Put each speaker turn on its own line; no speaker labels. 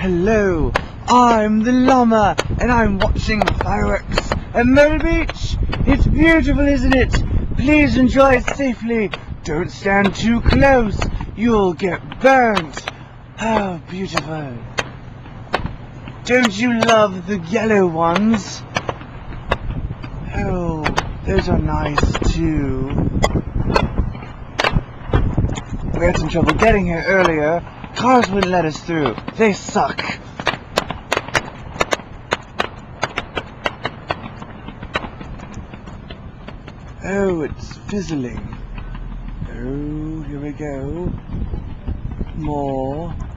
Hello, I'm the Llama, and I'm watching fireworks at Myrtle Beach. It's beautiful, isn't it? Please enjoy it safely. Don't stand too close. You'll get burnt. How beautiful. Don't you love the yellow ones? Oh, those are nice too. We had some trouble getting here earlier. Cars wouldn't let us through. They suck. Oh, it's fizzling. Oh, here we go. More.